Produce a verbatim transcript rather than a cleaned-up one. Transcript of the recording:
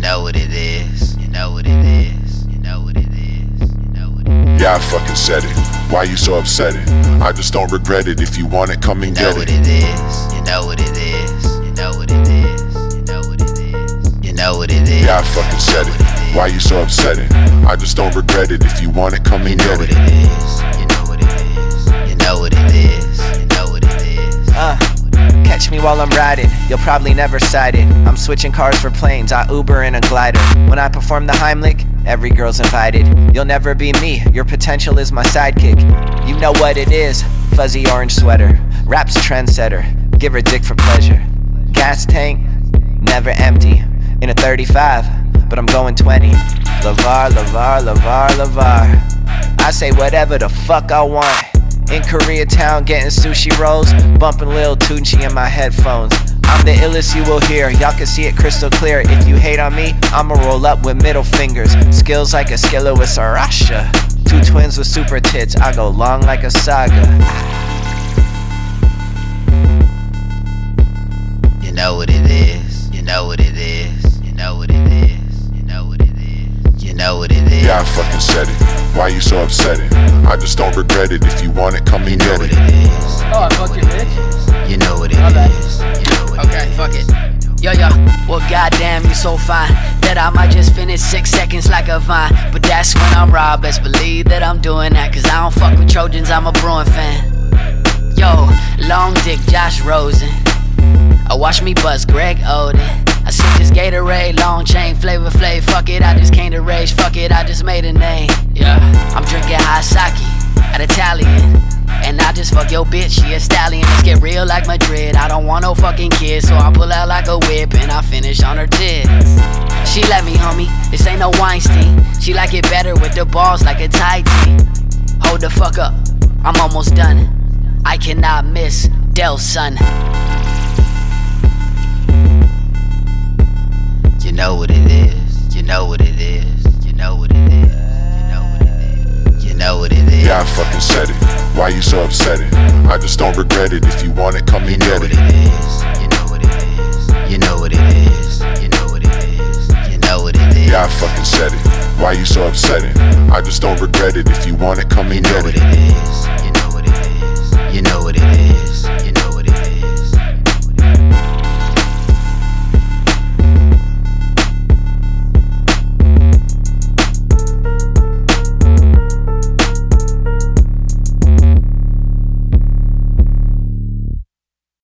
know what it is. You know what it is. You know what it is. You know what it is. Yeah, I fucking said it. Why you so upsetting? I just don't regret it. If you want it, come and You know get what it. it is. You know what it is. You know what it is. You know what it is. You know what it is. Yeah, I fucking said it. Why you so upsetting? I just don't regret it. If you want it, come You and know get what it. it is. You know what it is. You know what it is. You know what it is. Uh, catch me while I'm riding, you'll probably never sight it. I'm switching cars for planes, I Uber in a glider. When I perform the Heimlich, every girl's invited. You'll never be me, your potential is my sidekick. You know what it is, fuzzy orange sweater. Rap's trendsetter, give her dick for pleasure. Gas tank, never empty. In a thirty-five, but I'm going twenty. LeVar, LeVar, LeVar, LeVar. I say whatever the fuck I want. In Koreatown getting sushi rolls, bumping Lil Tunechi in my headphones. I'm the illest you will hear, y'all can see it crystal clear. If you hate on me, I'ma roll up with middle fingers. Skills like a skilla with Sarasha. Two twins with super tits, I go long like a saga. You know what it is. You know what it is. You know what it is. You know what it is. You know what it is. Yeah, I fucking said it. Why you so upsetting? I just don't regret it. If you want it, come You and know get what it. it is. Oh, I fucked you, bitch. You know what it Okay. is. You know what Okay, it is. fuck it. Yo, yo, well, goddamn, you so fine that I might just finish six seconds like a vine. But that's when I'm robbed, best believe that I'm doing that. Cause I don't fuck with Trojans, I'm a Bruin fan. Yo, long dick Josh Rosen. I watch me bust Greg Oden. I sip this Gatorade, long chain, Flavor Flav. Fuck it, I just came to rage. Fuck it, I just made a name. Yeah, I'm drinking hot sake at Italian. And I just fuck your bitch, she a stallion. Let's get real like Madrid. I don't want no fucking kids, so I pull out like a whip and I finish on her tits. She let me, homie, this ain't no Weinstein. She like it better with the balls like a tight tee. Hold the fuck up, I'm almost done. I cannot miss Del son. You know what it is. You know what it is. You know what it is. You know what it is. You know what it is. Yeah, I fucking said it. Why you so upsetting? I just don't regret it. If you want it, come You and know get what it. it is. You know what it is. You know what it is. You know what it is. You know what it is. Yeah, I fucking said it. Why you so upsetting? I just don't regret it. If you want it, come You and know get what it. it is. You know what it is. You know what it is.